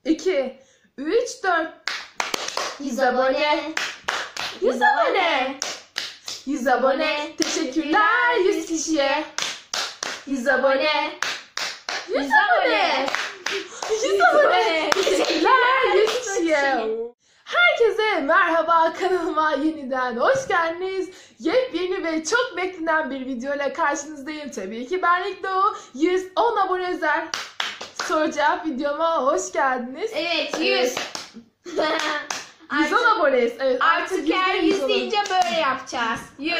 2, 3, 4. 100 abone. 100 abone. 100 abone. Teşekkürler 100 kişiye. 100 abone. 100 abone. 100 abone. Teşekkürler 100 kişiye. Herkese merhaba, kanalıma yeniden hoş geldiniz. Yepyeni ve çok beklenen bir videoyla karşınızdayım. Tabii ki ben İlk Doğu. 110 abone özel soru cevap videoma hoş geldiniz. Evet 100. 110 aboneyiz. Evet, Artık her 100 deyince böyle yapacağız. 100.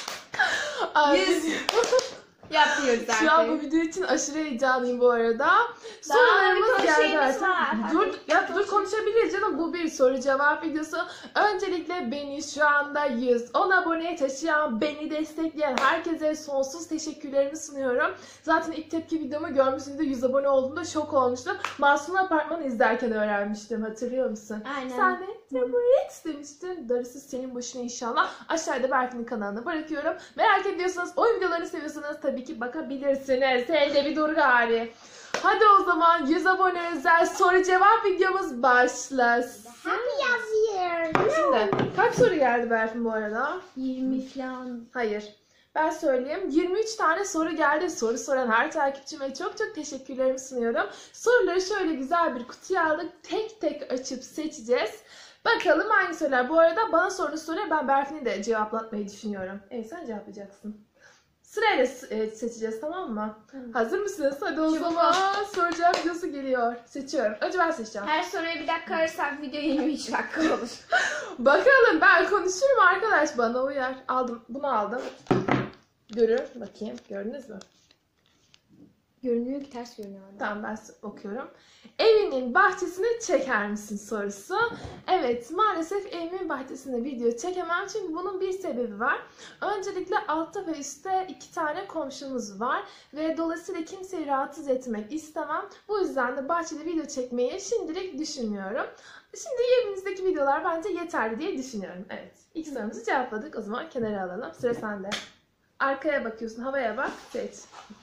100. Yapıyoruz artık. Şu an bu video için aşırı heyecanlıyım bu arada. Sorularımız geldi artık. Dur konuşabiliriz canım. Bu bir soru cevap videosu. Öncelikle beni şu anda 110 aboneye taşıyan, beni destekleyen herkese sonsuz teşekkürlerimi sunuyorum. Zaten ilk tepki videomu görmüşsünüzdür. 100 abone olduğumda şok olmuştum. Masum Apartmanı izlerken öğrenmiştim. Hatırlıyor musun? Aynen. Sen de Tablet demiştin. Darısı senin başına inşallah. Aşağıda Berfin'in kanalına bırakıyorum. Merak ediyorsanız, oyun videolarını seviyorsanız tabii ki bakabilirsiniz. Elde bir dur gari. Hadi o zaman 100 abone özel soru cevap videomuz başlasın. Happy year. Şimdi kaç soru geldi Berfin bu arada? 20 falan. Hayır. Ben söyleyeyim. 23 tane soru geldi. Soru soran her takipçime çok çok teşekkürlerimi sunuyorum. Soruları şöyle güzel bir kutuya aldık. Tek tek açıp seçeceğiz. Bakalım hangi sorular. Bu arada bana sorduğu soruya ben Berfin'i de cevaplatmayı düşünüyorum. Evet, sen cevaplayacaksın. Sırayla seçeceğiz, tamam mı? Hazır mısınız? Hadi o zaman soru cevap videosu geliyor. Seçiyorum. Önce ben seçeceğim. Her soruya bir dakika ararsak video 23 dakika olur. Bakalım, ben konuşurum arkadaş, bana uyar. Aldım, bunu aldım. Görün bakayım, gördünüz mü? Görünüyor ki ters görünüyor. Tamam, ben okuyorum. Evinin bahçesini çeker misin sorusu. Evet, maalesef evimin bahçesinde video çekemem çünkü bunun bir sebebi var. Öncelikle altta ve üstte 2 tane komşumuz var ve dolayısıyla kimseyi rahatsız etmek istemem. Bu yüzden de bahçede video çekmeyi şimdilik düşünmüyorum. Şimdi evimizdeki videolar bence yeterli diye düşünüyorum. Evet, ilk sorumuzu cevapladık. O zaman kenara alalım. Sıra sende. Arkaya bakıyorsun, havaya bak, seç.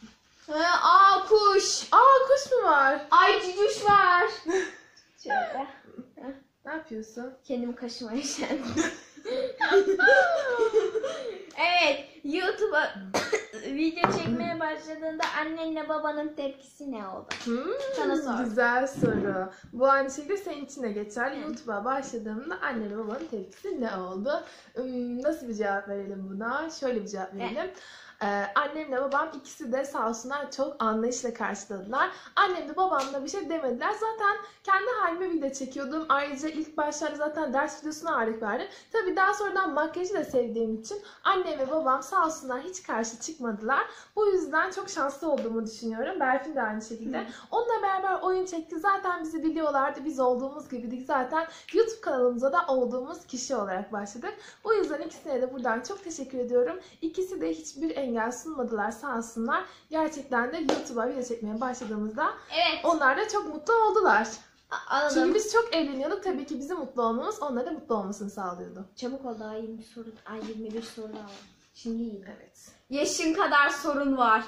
Aa kuş. Kuş mu var? Ay cücüş var. Şöyle. Ne yapıyorsun? Kendimi kaşımaya üşendim. Evet, YouTube'a video çekmeye başladığında annenle babanın tepkisi ne oldu? Sana sor. Güzel soru. Bu aynı şekilde senin için de geçerli. YouTube'a başladığımda anne ve babanın tepkisi ne oldu? Nasıl bir cevap verelim buna? Şöyle bir cevap verelim. Annemle babam ikisi de sağ olsunlar çok anlayışla karşıladılar. Annem de babam da bir şey demediler. Zaten kendi halime video çekiyordum. Ayrıca ilk başlarda zaten ders videosuna ağırlık verdim. Tabii daha sonradan makyajı da sevdiğim için annem ve babam sağ olsunlar hiç karşı çıkmadılar. Bu yüzden çok şanslı olduğumu düşünüyorum. Berfin de aynı şekilde. Onunla beraber oyun çekti. Zaten bizi biliyorlardı. Biz olduğumuz gibiydik. Zaten YouTube kanalımıza da olduğumuz kişi olarak başladık. Bu yüzden ikisine de buradan çok teşekkür ediyorum. İkisi de hiçbir engel sunmadılar, sağ olsunlar. Gerçekten de YouTube'a video çekmeye başladığımızda onlar da çok mutlu oldular. Anladım. Çünkü biz çok eğleniyorduk. Tabii ki bizim mutlu olmamız onların mutlu olmasını sağlıyordu. Çabuk ol, daha 20 soru, 21 soru daha var. Şimdi iyi. Evet. Yaşın kadar sorun var.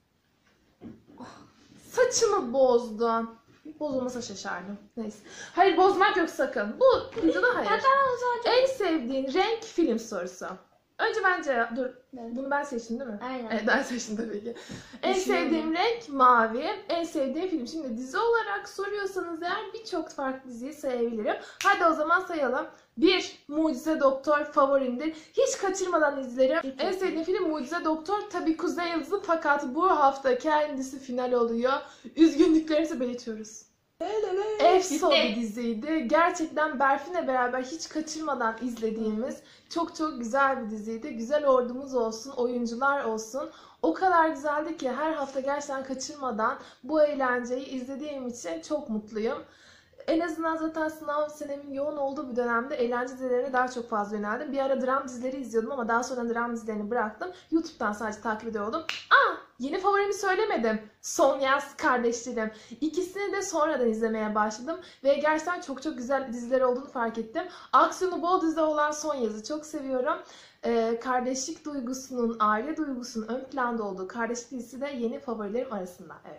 Saçımı bozdun. Bozulmasa şaşardım. Neyse. Hayır, bozmak yok sakın. Bu videoda hayır. En sevdiğin renk film sorusu. Önce bence bunu ben seçtim değil mi? Aynen. Evet, ben seçtim tabii ki. En sevdiğim renk mavi. En sevdiğim film. Şimdi dizi olarak soruyorsanız eğer birçok farklı diziyi sayabilirim. Hadi o zaman sayalım. 1. Mucize Doktor favorimdir. Hiç kaçırmadan izlerim. En sevdiğim film Mucize Doktor. Tabii Kuzey Yıldızı, fakat bu hafta kendisi final oluyor. Üzgünlüklerinizi belirtiyoruz. Efso bir diziydi. Gerçekten Berfin'le beraber hiç kaçırmadan izlediğimiz çok çok güzel bir diziydi. Güzel ordumuz olsun, oyuncular olsun. O kadar güzeldi ki her hafta gerçekten kaçırmadan bu eğlenceyi izlediğim için çok mutluyum. En azından zaten sınav senemin yoğun olduğu bir dönemde eğlence dizilerine daha çok fazla yöneldim. Bir ara dram dizileri izliyordum ama daha sonra dram dizilerini bıraktım. YouTube'dan sadece takip ediyordum. Yeni favorimi söylemedim. Son Yaz Kardeşlerim. İkisini de sonradan izlemeye başladım. Ve gerçekten çok çok güzel diziler olduğunu fark ettim. Aksiyonu bol dizi olan Son Yaz'ı çok seviyorum. Kardeşlik duygusunun, aile duygusunun ön planda olduğu kardeşlik dizisi de yeni favorilerim arasında. Evet.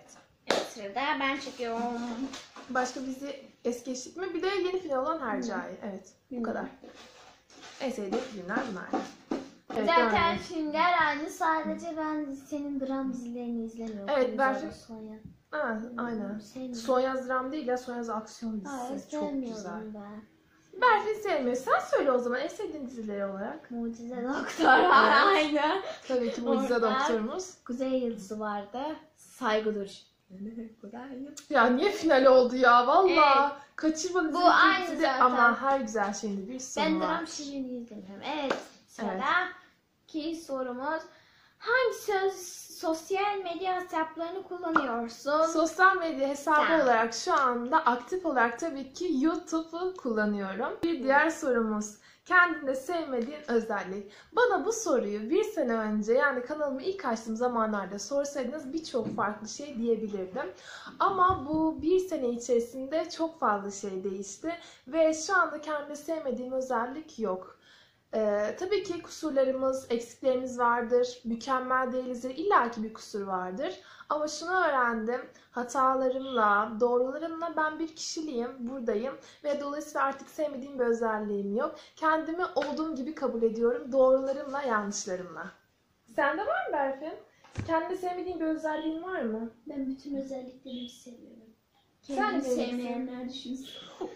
Evet, sırada ben çekiyorum. Başka bizi es geçtik mi? Bir de yeni final olan Hercai. Evet. Bu kadar. En sevdiğim filmler bunlar. Evet, Zaten öyle. filmler aynı, sadece ben senin dram dizilerini izlemiyorum. Evet, ben Güzel film- Sonya. Ha, aynen. Sevmiyorum. Sonyaz dram değil ya, Sonyaz aksiyon dizisi. Hayır, Çok sevmiyorum güzel. ben. Berfin sevmiyor. Sen söyle o zaman en sevdiğin dizileri olarak. Mucize Doktor var aynı. Tabii ki Mucize Orada- Doktorumuz. Kuzey Yıldızı vardı. Saygı Dur. Ya niye final oldu ya valla. Evet. Kaçırmadım. Bu Bizim aynı dizide zaten. Ama her güzel şeyin bir sonu Ben var. dram şirini izlemiyorum. Evet. Sıradaki sorumuz. Hangi sosyal medya hesaplarını kullanıyorsun? Sosyal medya hesabı Sen. olarak şu anda aktif olarak tabii ki YouTube'u kullanıyorum. Bir diğer sorumuz. Kendinde sevmediğin özellik. Bana bu soruyu bir sene önce, yani kanalımı ilk açtığım zamanlarda sorsaydınız birçok farklı şey diyebilirdim. Ama bu bir sene içerisinde çok fazla şey değişti. Ve şu anda kendimde sevmediğim özellik yok. Tabii ki kusurlarımız, eksiklerimiz vardır. Mükemmel değilizdir. İlla ki bir kusur vardır. Ama şunu öğrendim. Hatalarımla, doğrularımla ben bir kişiliğim, buradayım. Ve dolayısıyla artık sevmediğim bir özelliğim yok. Kendimi olduğum gibi kabul ediyorum. Doğrularımla, yanlışlarımla. Sende var mı Berfin? Kendinde sevmediğin bir özelliğin var mı? Ben bütün özelliklerimi seviyorum. Sen Kendini de sevmeyenler düşünsün.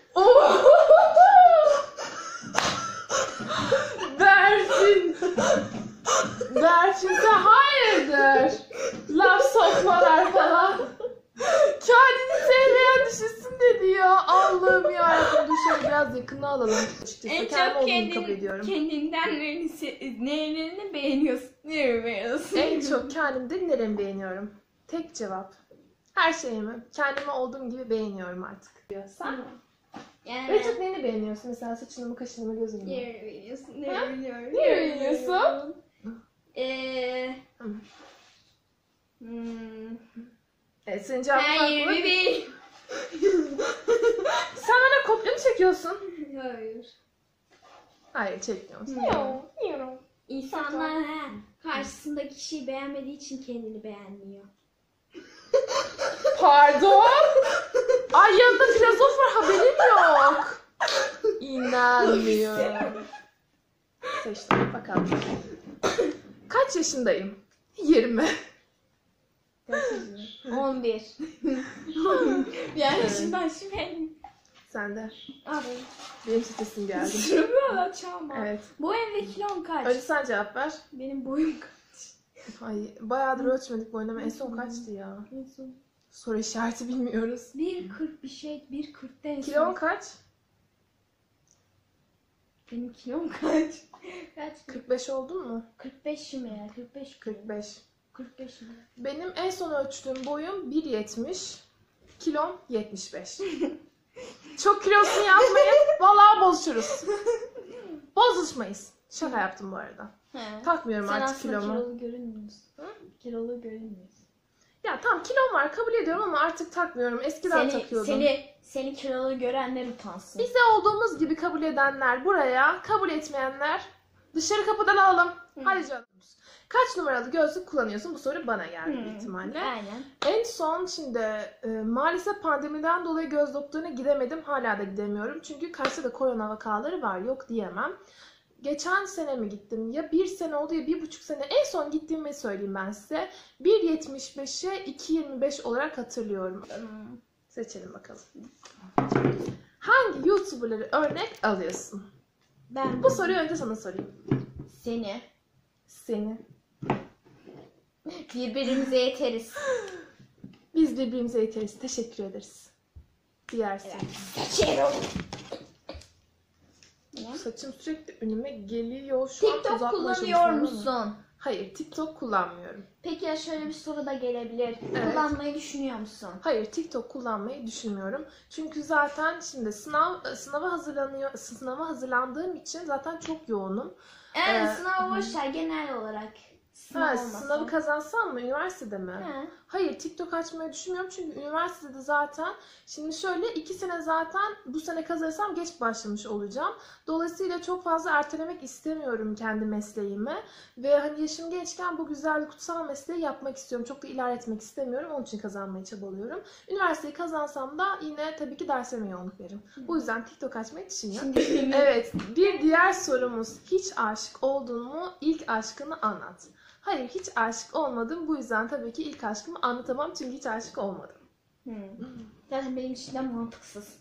Berfin! Berfin sen hayırdır? Laf sokmalar falan. Kendini sevmeyen düşünsün dedi ya. Allah'ım yarabbim. Dur şöyle biraz yakına alalım. Açıkçası En kendim çok olduğumu kabul ediyorum. kendinden nelerini beğeniyorsun? Neleri beğeniyorsun? En çok kendimde neremi beğeniyorum? Tek cevap. Her şeyimi. Kendimi olduğum gibi beğeniyorum artık. Sen? Yani En çok neyini beğeniyorsun? Mesela saçını mı, kaşını mı, gözünü mü? neleri beğeniyorsun? Ha? Neleri beğeniyorum? Neleri beğeniyorsun? Senin cevabın Her farklı. yerimi beğen. Sen bana kopya mı çekiyorsun? Hayır. Hayır çekmiyorsun. Yok. İnsanlar karşısındaki kişiyi beğenmediği için kendini beğenmiyor. Pardon? Ay yanında filozof var, haberim yok. İnanmıyorum. Seçtim bakalım. Kaç yaşındayım? 20. 11. Yani şimdi Sen de. Abi. Benim sesim geldi. Sırmıyorlar çağma. Evet. Boyun ve kilon kaç? Önce sen cevap ver. Benim boyum kaç? Ay bayağıdır ölçmedik boyunama. En son kaçtı ya? Soru işareti bilmiyoruz. 1.40 bir şey, 1.40'da en son. Kilon kaç? Benim kilom kaç? Kaç? 45 oldun mu? 45 mi ya? 45 kilo. 45. 45 mi? Benim en son ölçtüğüm boyum 1.70. Kilom 75. Çok kilosunu yapmayın. Vallahi bozuşuruz. Bozuşmayız. Şaka yaptım bu arada. He. Takmıyorum Sen artık aslında kilomu. kilolu görünmüyorsun. Hı? Kilolu görünmüyorsun. Ya tamam kilom var kabul ediyorum ama artık takmıyorum. Eskiden takıyordum. Seni kilolu görenler utansın. Biz de olduğumuz gibi kabul edenler buraya, kabul etmeyenler dışarı kapıdan alalım. Hadi canım. Kaç numaralı gözlük kullanıyorsun? Bu soru bana geldi büyük ihtimalle. Aynen. En son şimdi maalesef pandemiden dolayı göz doktoruna gidemedim. Hala da gidemiyorum. Çünkü karşıda da korona vakaları var. Yok diyemem. Geçen sene mi gittim? Ya bir sene oldu ya 1,5 sene. En son gittiğimi söyleyeyim ben size. 1.75'e 2.25 olarak hatırlıyorum. Seçelim bakalım. Hangi YouTuber'ları örnek alıyorsun? Ben Bu soruyu önce sana sorayım. seni Seni. birbirimize yeteriz. Biz birbirimize yeteriz. Teşekkür ederiz. Diğersin. Seçiyorum. Saçım sürekli önüme geliyor. Şu an TikTok uzatma kullanıyor aşamasında ama. musun? Hayır, TikTok kullanmıyorum. Peki ya şöyle bir soru da gelebilir. Evet. Kullanmayı düşünüyor musun? Hayır, TikTok kullanmayı düşünmüyorum. Çünkü zaten şimdi sınava hazırlandığım için zaten çok yoğunum. Sınava boş ver genel olarak. Sınav olmasa. Sınavı kazansam mı? Üniversitede mi? He. Hayır, TikTok açmayı düşünmüyorum çünkü üniversitede zaten şimdi şöyle 2 sene zaten bu sene kazanırsam geç başlamış olacağım. Dolayısıyla çok fazla ertelemek istemiyorum kendi mesleğimi ve hani yaşım gençken bu güzel kutsal mesleği yapmak istiyorum. Çok da ilerletmek istemiyorum. Onun için kazanmayı çabalıyorum. Üniversiteyi kazansam da yine tabii ki derslerime yoğunluk veririm. Bu yüzden TikTok açmayı düşünüyorum. Evet, bir diğer sorumuz. Hiç aşık oldun mu? İlk aşkını anlat. Hayır, hiç aşık olmadım. Bu yüzden tabii ki ilk aşkımı anlatamam çünkü hiç aşık olmadım. Zaten benim için de mantıksız.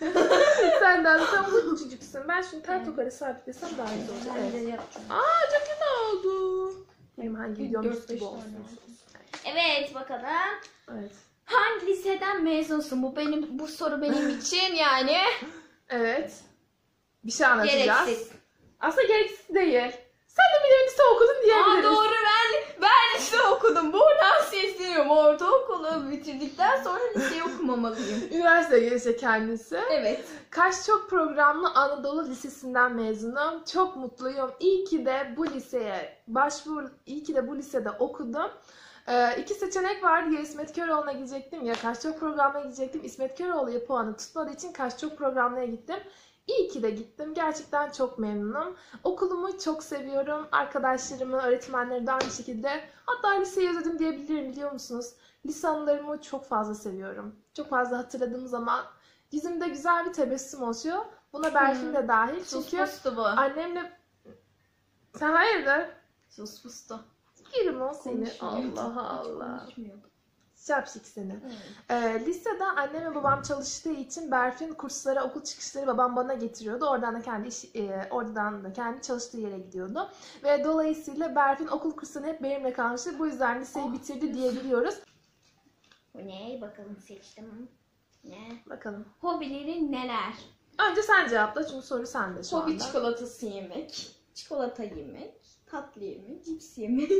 Sen bu çocuksun. Ben şimdi tel tokarı sabitlesem daha iyi olacak. Ben de Evet. yapacağım. Çok güzel oldu. Benim hangi videom 4-5 gibi tane. olsun. Evet bakalım. Evet. Hangi liseden mezunsun? Bu soru benim için yani Evet. Bir şey anlatacağız. gereksiz. Aslında gereksiz değil. Sen de bir de lise okudun diyebiliriz. Doğru ben lise okudum. Buradan sesleniyorum. Ortaokulu bitirdikten sonra liseyi okumamalıyım. Üniversiteye gelecek kendisi. Evet. Kaş Çok Programlı Anadolu Lisesi'nden mezunum. Çok mutluyum. İyi ki de bu liseye iyi ki de bu lisede okudum. 2 seçenek vardı. Ya İsmet Köroğlu'na gidecektim ya Kaş Çok Programlı'ya gidecektim. İsmet Köroğlu'ya puanı tutmadığı için Kaş Çok Programlı'ya gittim. İyi ki de gittim. Gerçekten çok memnunum. Okulumu çok seviyorum. Arkadaşlarımı, öğretmenleri de aynı şekilde. Hatta liseyi özledim diyebilirim, biliyor musunuz? Lise anılarımı çok fazla seviyorum. Çok fazla hatırladığım zaman yüzümde güzel bir tebessüm oluşuyor. Buna Berfin de dahil. Sus Çünkü pustu bu. annemle... Sen hayırdır? Sus pustu. Yerim o seni. Allah Allah. Şapşik seni. Lisede annem ve babam çalıştığı için Berfin kurslara, okul çıkışları babam bana getiriyordu. Oradan da kendi çalıştığı yere gidiyordu. Ve dolayısıyla Berfin okul kurslarına hep benimle kalmıştı. Bu yüzden liseyi bitirdi diyebiliyoruz. Bu ne? Bakalım seçtim. Ne? Bakalım. Hobilerin neler? Önce sen cevapla çünkü soru sende şu Hobi anda. çikolatası yemek, çikolata yemek, tatlı yemek, cips yemek.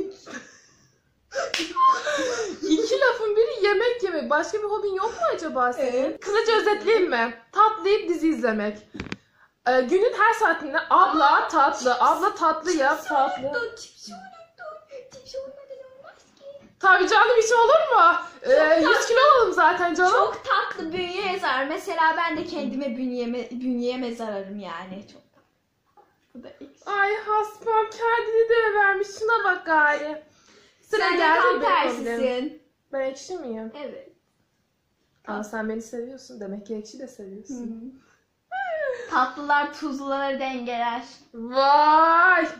2 lafın biri yemek yemek. Başka bir hobin yok mu acaba senin? Evet. Kısaca özetleyeyim mi? Tatlayıp dizi izlemek. Günün her saatinde abla tatlı yap tatlı. Cips olmadan olmaz ki. Tabii canım, hiç olur mu? 100 kilo olalım zaten canım. Çok tatlı bünyeye zarar. Mesela ben de kendime bünyeme zararım yani. Çok tatlı. Bu da eksik. Ay hasbam kendini de vermiş. Şuna bak gari. Sıra Sen de geldi tam benim problemim. tersisin. Ben ekşi miyim? Evet. Ama sen beni seviyorsun. Demek ki ekşi de seviyorsun. Tatlılar tuzluları dengeler. Vay!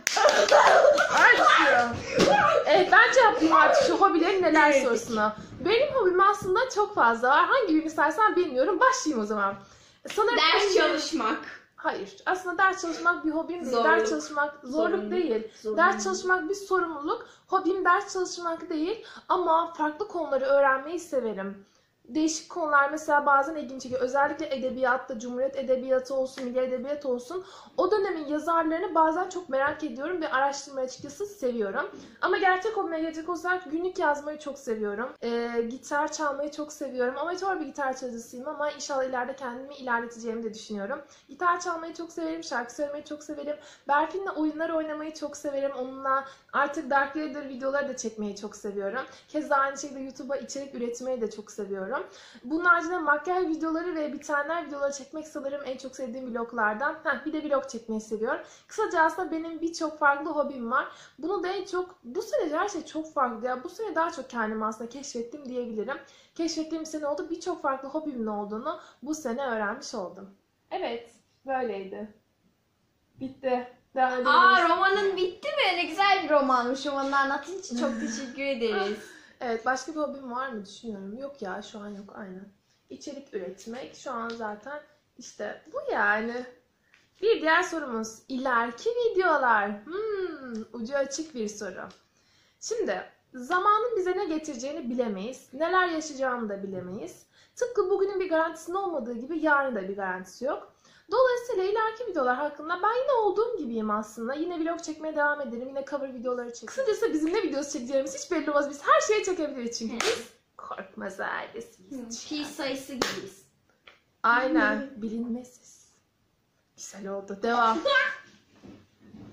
Aşkım. Evet, ben cevaplayayım artık şu hobilerin neler Evet. sorusuna. Benim hobim aslında çok fazla var. Hangi birini istersen bilmiyorum. Başlayayım o zaman. Sanırım Ders çalışmak. Hayır. Aslında ders çalışmak bir hobim değil. Zorluk. Ders çalışmak zorluk değil. Ders çalışmak bir sorumluluk. Hobim ders çalışmak değil. Ama farklı konuları öğrenmeyi severim. Değişik konular mesela bazen ilgimi çekiyor. Özellikle edebiyatta, Cumhuriyet Edebiyatı olsun, Milli Edebiyat olsun. O dönemin yazarlarını bazen çok merak ediyorum ve araştırmayı açıkçası seviyorum. Ama gerçek hobime gelecek olursak günlük yazmayı çok seviyorum. Gitar çalmayı çok seviyorum. Amatör bir gitar çalıcısıyım ama inşallah ileride kendimi ilerleteceğimi de düşünüyorum. Gitar çalmayı çok severim, şarkı söylemeyi çok severim. Berfin'le oyunlar oynamayı çok severim. Onunla artık Dark Vader videoları da çekmeyi çok seviyorum. Keza aynı şekilde YouTube'a içerik üretmeyi de çok seviyorum. Bunun haricinde makyaj videoları ve bitenler videoları çekmek sanırım en çok sevdiğim vloglardan. Bir de vlog çekmeyi seviyorum. Kısaca aslında benim birçok farklı hobim var. Bunu da en çok, bu sene her şey çok farklı ya. Bu sene daha çok kendimi aslında keşfettim diyebilirim. Keşfettiğim sene oldu. Birçok farklı hobimin olduğunu bu sene öğrenmiş oldum. Evet, böyleydi. Bitti. Devam edebiliriz. Romanın bitti mi? Ne güzel bir romanmış. Romanını anlattığın için çok teşekkür ederiz. Evet, başka bir hobim var mı düşünüyorum. Yok ya, şu an yok, aynen. İçerik üretmek şu an zaten işte bu yani. Bir diğer sorumuz. İleriki videolar. Ucu açık bir soru. Şimdi zamanın bize ne getireceğini bilemeyiz. Neler yaşayacağını da bilemeyiz. Tıpkı bugünün bir garantisinin olmadığı gibi yarın da bir garantisi yok. Dolayısıyla ileriki videolar hakkında ben yine olduğum gibiyim aslında. Yine vlog çekmeye devam ederim. Yine cover videoları çekerim. Kısacası bizim ne videosu çekeceğimiz hiç belli olmaz. Biz her şeyi çekebiliriz çünkü biz korkmaz ailesiyiz. Pi sayısı gibiyiz. Aynen. Bilinmesiz. Güzel oldu. Devam.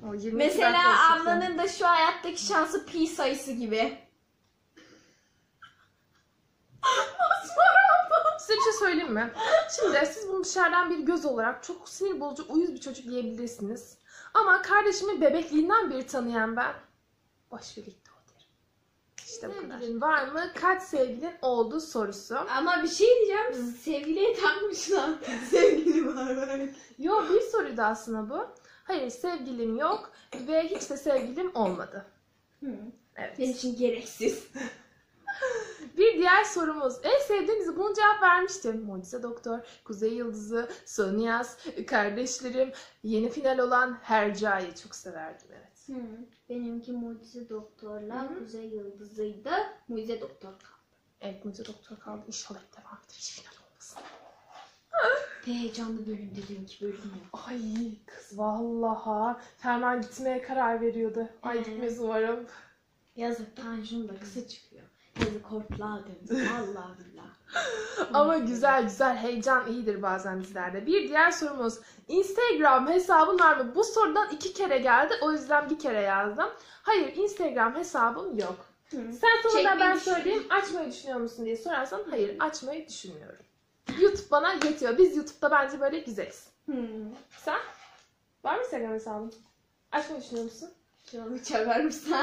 O 22 Mesela dakika olsun. ablanın da şu hayattaki şansı pi sayısı gibi. Size bir şey söyleyeyim mi? Şimdi siz bunu dışarıdan bir göz olarak çok sinir bozucu, uyuz bir çocuk diyebilirsiniz. Ama kardeşimi bebekliğinden beri tanıyan ben, boş birlikte o derim. İşte bu kadar. Sevgilin var mı? Kaç sevgilin oldu sorusu. Ama bir şey diyeceğim. Sevgiliye takmışlar. Sevgili var. Yok, bir soruydu aslında bu. Hayır, sevgilim yok ve hiç de sevgilim olmadı. Evet. Benim için gereksiz. Bir diğer sorumuz. En sevdiğiniz, bunu cevap vermiştim. Mucize Doktor, Kuzey Yıldızı, Sonyas, kardeşlerim, yeni final olan Hercai'yi çok severdim, evet. Benimki Mucize Doktor'la Kuzey Yıldızı'ydı. Mucize Doktor kaldı. Evet, Mucize Doktor kaldı. İnşallah hep devam eder. Hiç final olmasın. Ve heyecanlı bölüm dediğimki bölüm yok. Ay kız vallaha. Ferman gitmeye karar veriyordu. Ay gitmez umarım. Yazık Tanju'nun da kısa çıkıyor. Yazık hortlağa döndü. Allah billah. Ama güzel heyecan iyidir bazen dizilerde. Bir diğer sorumuz. Instagram hesabın var mı? Bu sorudan 2 kere geldi. O yüzden bir kere yazdım. Hayır, Instagram hesabım yok. Sen sonunda ben söyleyeyim, açmayı düşünüyor musun diye sorarsan hayır, açmayı düşünmüyorum. YouTube bana yetiyor. Biz YouTube'da bence böyle güzeliz. Sen? Var mı Instagram hesabın? Açmayı düşünüyor musun? Canımı çakarmışsın.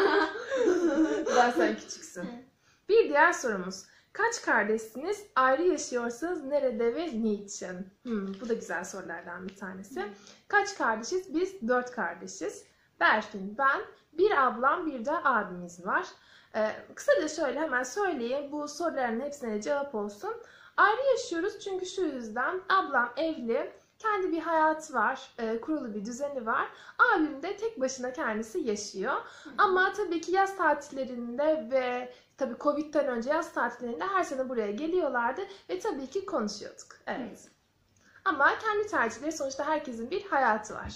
Daha sen küçüksün. Bir diğer sorumuz. Kaç kardeşsiniz? Ayrı yaşıyorsanız nerede ve niçin? Bu da güzel sorulardan bir tanesi. Kaç kardeşiz? Biz 4 kardeşiz. Berfin, ben, bir ablam, bir de abimiz var. Kısaca şöyle hemen söyleyeyim. Bu soruların hepsine de cevap olsun. Ayrı yaşıyoruz çünkü şu yüzden ablam evli. Kendi bir hayatı var, kurulu bir düzeni var. Abim de tek başına kendisi yaşıyor. Ama tabii ki yaz tatillerinde ve tabii Covid'den önce yaz tatillerinde her sene buraya geliyorlardı ve tabii ki konuşuyorduk. Evet. Ama kendi tercihleri, sonuçta herkesin bir hayatı var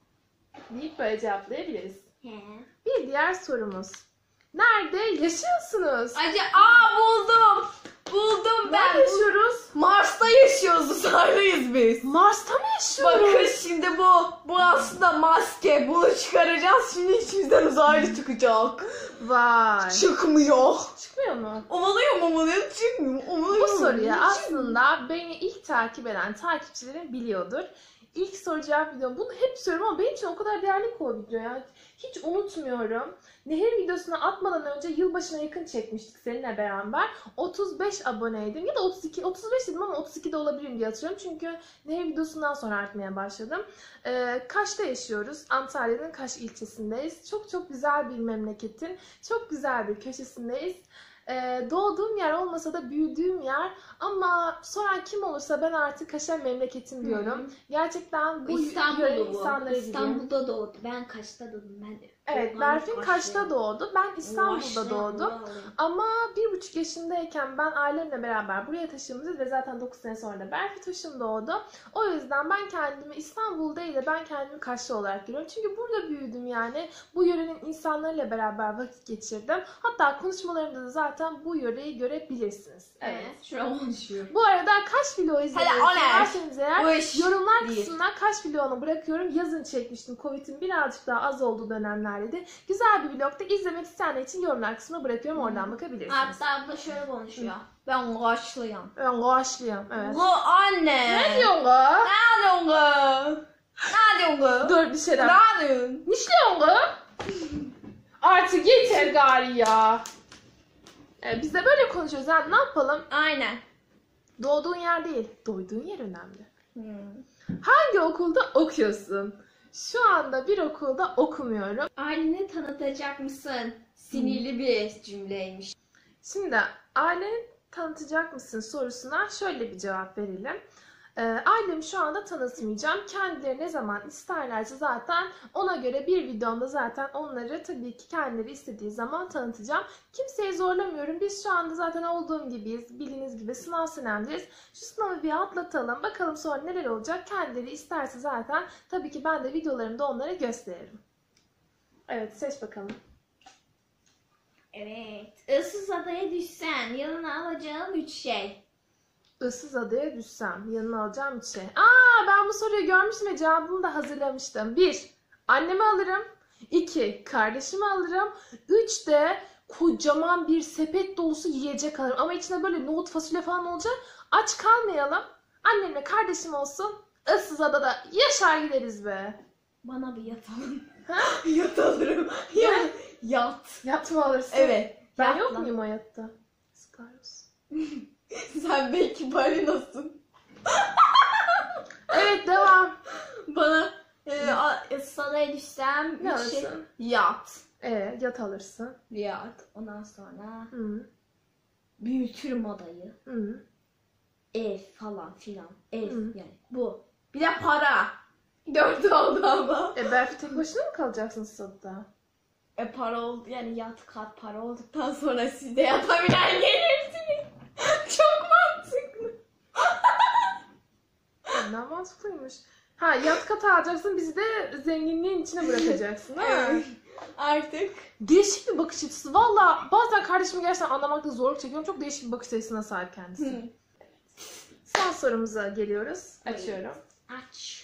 deyip böyle cevaplayabiliriz. Bir diğer sorumuz. Nerede yaşıyorsunuz? Buldum. Buldum ben. Nerede yaşıyoruz? Mars'ta yaşıyoruz. Uzaylıydayız biz. Mars'ta mı yaşıyoruz? Bakın şimdi bu aslında maske. Bunu çıkaracağız. Şimdi içimizden uzaylı çıkacak. Vay. Çıkmıyor. Çıkmıyor mu? Ovalıyor çıkmıyor. Bu soruya aslında beni ilk takip eden takipçilerim biliyordur. İlk soru cevap videom. Bunu hep söylüyorum ama benim için o kadar değerli ki o video ya. Hiç unutmuyorum. Nehir videosunu atmadan önce yılbaşına yakın çekmiştik seninle beraber. 35 aboneydim ya da 32, 35 dedim ama 32 de olabilirim diye hatırlıyorum. Çünkü Nehir videosundan sonra artmaya başladım. Kaş'ta yaşıyoruz. Antalya'nın Kaş ilçesindeyiz. Çok güzel bir memleketin, çok güzel bir köşesindeyiz. Doğduğum yer olmasa da büyüdüğüm yer, ama soran kim olursa ben artık Kaş'a memleketim diyorum. Gerçekten bu yörenin insanları gibi. İstanbul'da doğdu. Ben Kaş'ta doğdum. Evet, Berfin Kaş'ta doğdu. Ben İstanbul'da doğdum. Ama 1,5 yaşındayken ben ailemle beraber buraya taşınmışız ve zaten 9 sene sonra da Berfin doğdu. O yüzden ben kendimi İstanbul değil de ben kendimi Kaşlı olarak görüyorum. Çünkü burada büyüdüm yani. Bu yörenin insanlarıyla beraber vakit geçirdim. Hatta konuşmalarımda da zaten bu yöreyi görebilirsiniz. Evet. Şuraya konuşuyor. Bu arada Kaş vlogu izlerseniz eğer yorumlar değil. kısmına Kaş vlogunu bırakıyorum. Yazın çekmiştim. Covid'in birazcık daha az olduğu dönemlerde de. Güzel bir vlogda, izlemek isteyenler için yorumlar kısmına bırakıyorum. Oradan bakabilirsiniz. Hatta abla şöyle konuşuyor. Ben Kaşlıyım. Ben Kaşlıyım. Evet. Bu anne. Ne diyorsun kız? Ne diyorsun kız? Ne diyorsun kız? Dur bir şeyden. Ne diyorsun? Ne diyorsun kız? Artık yeter gari ya. Biz de böyle konuşuyoruz. Yani ne yapalım? Aynen. Doğduğun yer değil, doyduğun yer önemli. Hangi okulda okuyorsun? Şu anda bir okulda okumuyorum. Aileni tanıtacak mısın? Sinirli bir cümleymiş. Şimdi aileni tanıtacak mısın sorusuna şöyle bir cevap verelim. Ailemi şu anda tanıtmayacağım. Kendileri ne zaman isterlerse zaten ona göre bir videomda zaten onları tabii ki kendileri istediği zaman tanıtacağım. Kimseyi zorlamıyorum. Biz şu anda zaten olduğum gibiyiz. Bildiğiniz gibi sınav senemdeyiz. Şu sınavı bir atlatalım. Bakalım sonra neler olacak. Kendileri isterse zaten tabii ki ben de videolarımda onlara gösteririm. Evet, seç bakalım. Evet. Issız adaya düşsen yanına alacağın 3 şey. Issız adaya düşsem yanına alacağım bir şey. Ben bu soruyu görmüştüm ve cevabını da hazırlamıştım. 1. annemi alırım. 2 kardeşimi alırım. 3 de kocaman bir sepet dolusu yiyecek alırım. Ama içinde böyle nohut, fasulye falan olacak. Aç kalmayalım. Annemle kardeşim olsun. Issız adada yaşar gideriz be. Bana bir yat alın. Ha? Yat alırım. Yat. Yat mı alırsın? Evet. Ben yatla. yok muyum o yatta? Sıkar olsun. Sen belki balinasın. Evet, devam. Bana sana düşsem Ne bir şey. alırsın? Yat. Yat alırsın. Yat. Ondan sonra Hı. büyütürüm odayı. Hı. Ev falan filan. Ev Hı. yani bu. Bir de para. 4 oldu ama. Belki tek başına mı kalacaksın sırada? Para oldu yani yat kat para olduktan sonra siz de yatabilen gelirsiniz. Çok mantıklı. Ne mantıklıymış. Ha, yat katı alacaksın, bizi de zenginliğin içine bırakacaksın. Evet. Artık. Değişik bir bakış açısı. Valla bazen kardeşimi gerçekten anlamakta zorluk çekiyorum. Çok değişik bir bakış açısına sahip kendisi. Son sorumuza geliyoruz. Açıyorum. Aç.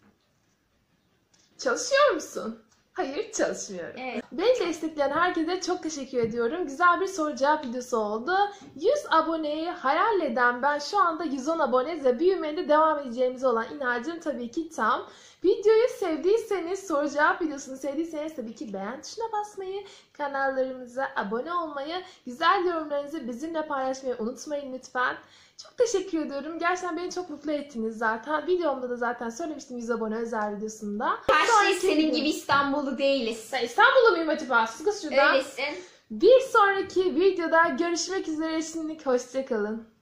Çalışıyor musun? Hayır, çalışmıyorum. Evet. Beni destekleyen herkese çok teşekkür ediyorum. Güzel bir soru cevap videosu oldu. 100 aboneyi hayal eden ben şu anda 110 abone ve büyümeye de devam edeceğimize olan inancım tabii ki tam. Videoyu sevdiyseniz, soru cevap videosunu sevdiyseniz tabii ki beğen tuşuna basmayı, kanallarımıza abone olmayı, güzel yorumlarınızı bizimle paylaşmayı unutmayın lütfen. Çok teşekkür ediyorum. Gerçekten beni çok mutlu ettiniz zaten. Videomda da zaten söylemiştim 100 abone özel videosunda. Her şey senin gibi İstanbullu değiliz. Sen İstanbul'da mıyım acaba? Kız şuradan. Öylesin. Bir sonraki videoda görüşmek üzere. Şimdilik hoşça kalın.